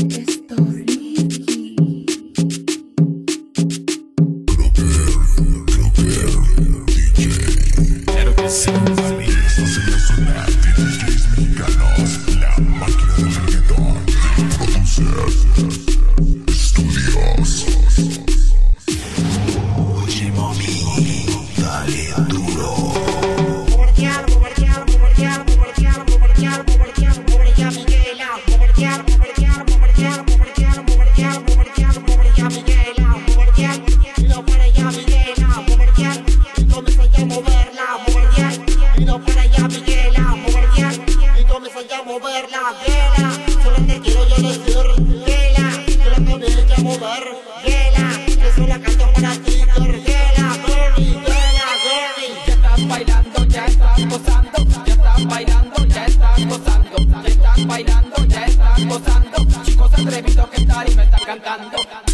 Djs Mexicanos, la máquina del reggaetón. Estudios. Oye mami, dale duro. Mover la vela, solo te quiero yo decir, vela, solo te deja mover, vela, eso la canto para ti, vela, baby, vela, baby. Ya estás bailando, ya estás gozando, ya estás bailando, ya estás gozando, ya estás bailando, ya estás gozando, chicos atrevidos que tal y me están cantando.